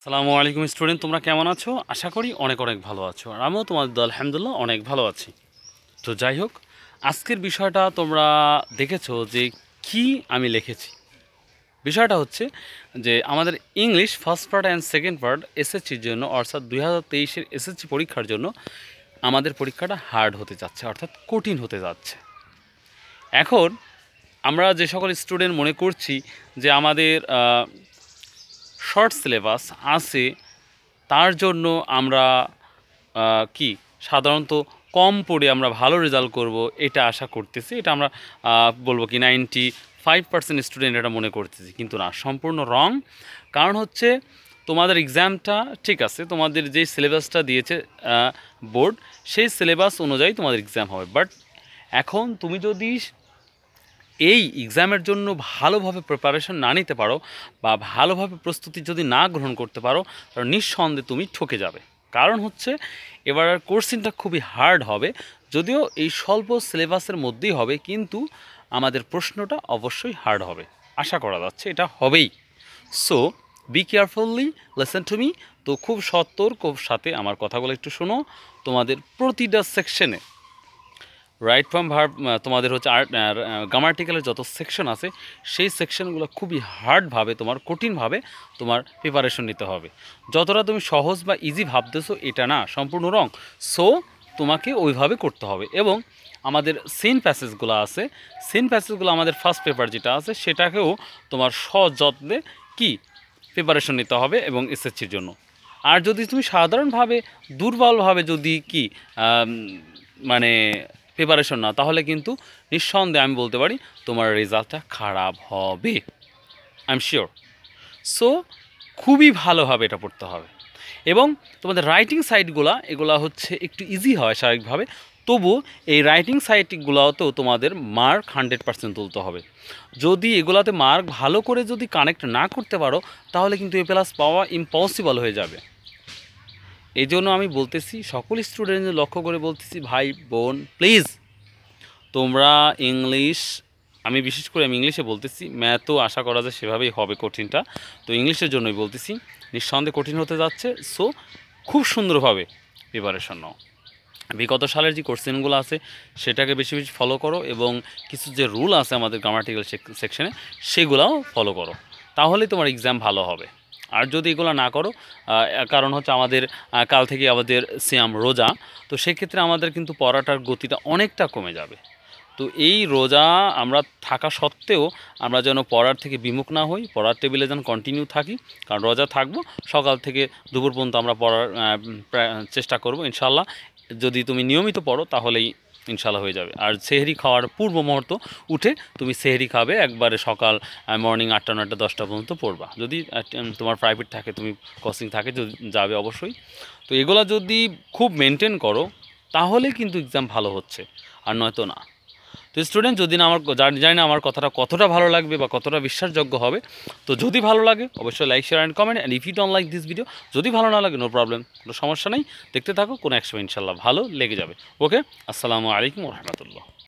আসসালামু আলাইকুম স্টুডেন্ট, তোমরা কেমন আছো? আশা করি অনেক অনেক ভালো আছো। আর আমিও তোমাদের আলহামদুলিল্লাহ অনেক ভালো আছি। তো যাই হোক, আজকের বিষয়টা তোমরা দেখেছো যে কি আমি লিখেছি। বিষয়টা হচ্ছে যে আমাদের English first part and second part এসএসসির জন্য, অর্থাৎ 2023-এর এসএসসি পরীক্ষার জন্য আমাদের পরীক্ষাটা হার্ড হতে যাচ্ছে, অর্থাৎ কঠিন হতে যাচ্ছে। এখন আমরা যে সকল স্টুডেন্ট মনে করছি যে আমাদের শর্ট সিলেবাস আছে, তার জন্য আমরা কি সাধারণত কম পড়ে আমরা ভালো রেজাল্ট করব এটা আশা করতেছি। এটা আমরা বলবো কি 95% স্টুডেন্ট এটা মনে করতেছি, কিন্তু না, সম্পূর্ণ রং। কারণ হচ্ছে তোমাদের এক্সামটা ঠিক আছে, তোমাদের যে সিলেবাসটা দিয়েছে বোর্ড, সেই সিলেবাস অনুযায়ী তোমাদের এক্সাম হবে। বাট এখন তুমি যদি এই এক্সামের জন্য ভালোভাবে প্রিপারেশন না নিতে পারো বা ভালোভাবে প্রস্তুতি যদি না গ্রহণ করতে পারো, তাহলে নিঃসন্দেহে তুমি ঠকে যাবে। কারণ হচ্ছে এবার কোর্সিংটা খুবই হার্ড হবে, যদিও এই স্বল্প সিলেবাসের মধ্যেই হবে, কিন্তু আমাদের প্রশ্নটা অবশ্যই হার্ড হবে, আশা করা যাচ্ছে এটা হবেই। So be carefully listen to me. তো খুব সতর্ক সাথে আমার কথাগুলো একটু শোনো। তোমাদের প্রতিটা সেকশনে রাইট ফর্ম ভার্ব, তোমাদের হচ্ছে গ্রামাটিক্যালের যত সেকশন আছে, সেই সেকশনগুলো খুবই হার্ডভাবে, তোমার কঠিনভাবে তোমার প্রিপারেশন নিতে হবে। যতটা তুমি সহজ বা ইজি ভাবতেছো, এটা না, সম্পূর্ণ রং। সো তোমাকে ওইভাবে করতে হবে। এবং আমাদের সিন প্যাসেজগুলো আছে, সিন প্যাসেজগুলো আমাদের ফার্স্ট পেপার যেটা আছে, সেটাকেও তোমার সযত্নে কি প্রিপারেশন নিতে হবে এবং এসএসসির জন্য। আর যদি তুমি সাধারণভাবে দুর্বলভাবে যদি কি মানে প্রিপারেশন না, তাহলে কিন্তু নিঃসন্দেহে আমি বলতে পারি তোমার রেজাল্টটা খারাপ হবে, আই এম শিওর। সো খুবই ভালোভাবে এটা পড়তে হবে। এবং তোমাদের রাইটিং সাইটগুলো এগুলা হচ্ছে একটু ইজি হয় স্বাভাবিকভাবে, তবু এই রাইটিং সাইটগুলোতেও তোমাদের মার্ক 100% তুলতে হবে। যদি এগুলাতে মার্ক ভালো করে যদি কানেক্ট না করতে পারো, তাহলে কিন্তু এ প্লাস পাওয়া ইম্পসিবল হয়ে যাবে। এই জন্য আমি বলতেছি, সকল স্টুডেন্টদের লক্ষ্য করে বলতেছি, ভাই বোন প্লিজ তোমরা ইংলিশ, আমি বিশেষ করে আমি ইংলিশে বলতেছি, ম্যাথও আশা করা যায় সেভাবেই হবে কঠিনটা, তো ইংলিশের জন্যই বলতেছি নিঃসন্দেহে কঠিন হতে যাচ্ছে। সো খুব সুন্দরভাবে প্রিপারেশন নাও। বিগত সালের যে কোশ্চেনগুলো আছে সেটাকে বেশি বেশি ফলো করো, এবং কিছু যে রুল আছে আমাদের গ্রামাটিক্যাল সেকশনে সেগুলোও ফলো করো, তাহলেই তোমার এক্সাম ভালো হবে। আর যদি এগুলো না করো, কারণ হচ্ছে আমাদের কাল থেকে আমাদের সিয়াম রোজা, তো সেক্ষেত্রে আমাদের কিন্তু পড়াটার গতিটা অনেকটা কমে যাবে। তো এই রোজা আমরা থাকা সত্ত্বেও আমরা যেন পড়ার থেকে বিমুখ না হই, পড়ার টেবিলে যেন কন্টিনিউ থাকি। কারণ রোজা থাকবো, সকাল থেকে দুপুর পর্যন্ত আমরা পড়ার চেষ্টা করব ইনশাল্লাহ। যদি তুমি নিয়মিত পড়ো তাহলেই ইনশাল্লাহ হয়ে যাবে। আর সেহরি খাওয়ার পূর্ব মুহূর্ত উঠে তুমি সেহরি খাবে একবারে, সকাল মর্নিং 8টা 9টা 10টা পর্যন্ত পড়বা। যদি তোমার প্রাইভেট থাকে, তুমি কোচিং থাকে, যদি যাবে অবশ্যই। তো এগুলো যদি খুব মেনটেন করো, তাহলে কিন্তু এক্সাম ভালো হচ্ছে, আর নয়তো না। তো স্টুডেন্ট, যদি না আমার জানি না আমার কথাটা কতটা ভালো লাগবে বা কতটা বিশ্বাসযোগ্য হবে, তো যদি ভালো লাগে অবশ্যই like, share and comment. And if you don't like this video, যদি ভালো না লাগে নো প্রবলেম, কোনো সমস্যা নেই, দেখতে থাকো, কোনো এক সময় ইনশাল্লাহ ভালো লেগে যাবে। ওকে, আসসালামু আলাইকুম রহমতুল্লাহ।